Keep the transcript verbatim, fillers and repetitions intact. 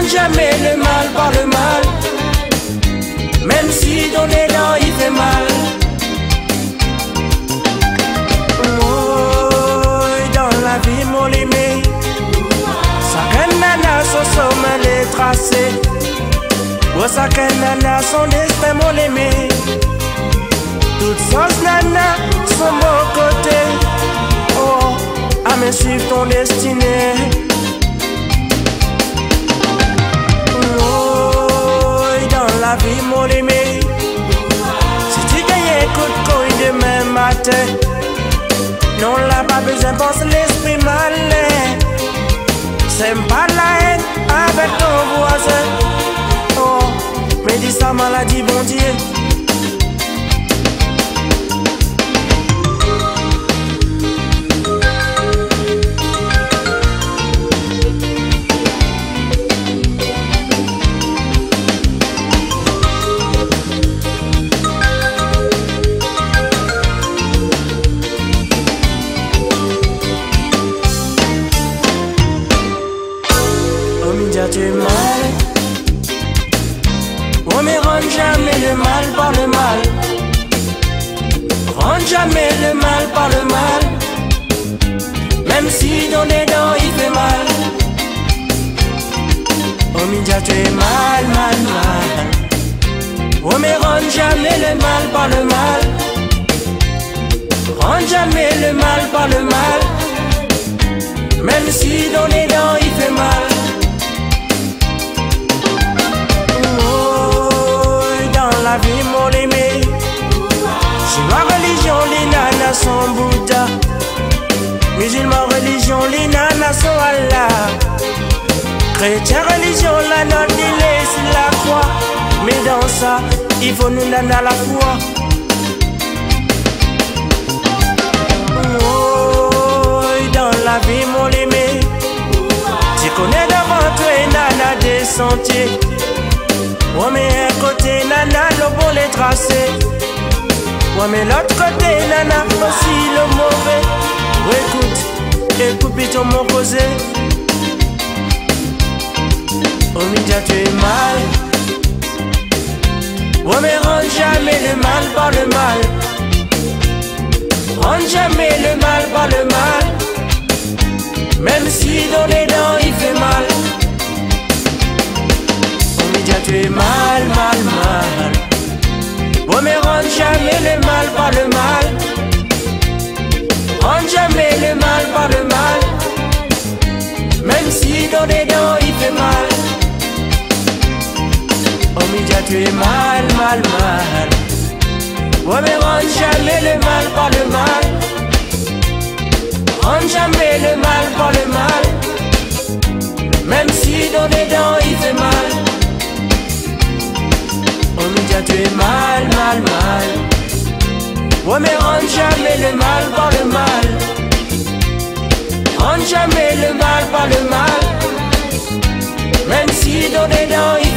jamais le mal par le mal, même si dans les dents il fait mal. Oh, dans la vie mon aimé, chaque nana son sommet est tracé. Oh, chaque nana son destin mon aimé. Toutes sortes nana sont mon côté. Oh, à me suivre ton destinée. La vie mon aimé, si tu gagnes un coup de couille demain matin, non là pas besoin de penser l'esprit malin. C'est pas la haine avec ton voisin. Oh, mais dis ça maladie bon Dieu. Tu es mal. Oh mais rends jamais le mal par le mal. Rends jamais le mal par le mal, même si dans les dents il fait mal. Oh Minja tu es mal, mal, mal. Oh mais rends jamais le mal par le mal. Rends jamais le mal par le mal, même si dans les dents il fait mal. La vie mon aimé, si ma religion les nanas sont Bouddha, musulman religion les nanas sont Allah, chrétien religion la note il est sur la croix, mais dans ça il faut nous nanas la foi. Oh, dans la vie mon aimé, tu connais devant toi et nana des sentiers. Ouais mais un côté nana le bon les tracé. Ouais mais l'autre côté nana aussi le mauvais. Ouais écoute, écoute plutôt mon causé. Oh Minja tu es mal. Ouais mais rends jamais le mal par le mal. Rends jamais le mal par le mal, même si dans les dents il fait mal. Tu es mal, mal, mal. Oh mais rends jamais le mal par le mal. Rends jamais le mal par le mal, même si dans les dents il fait mal. Oh Minja tu es mal, mal, mal. Oh mais rends jamais le mal par le mal. Rends jamais le mal par le mal, même si dans les dents il fait mal. Oh Minja tu es mal, mal, mal. Oh mais rends jamais le mal par le mal. Rends jamais le mal par le mal, même si dans les dents il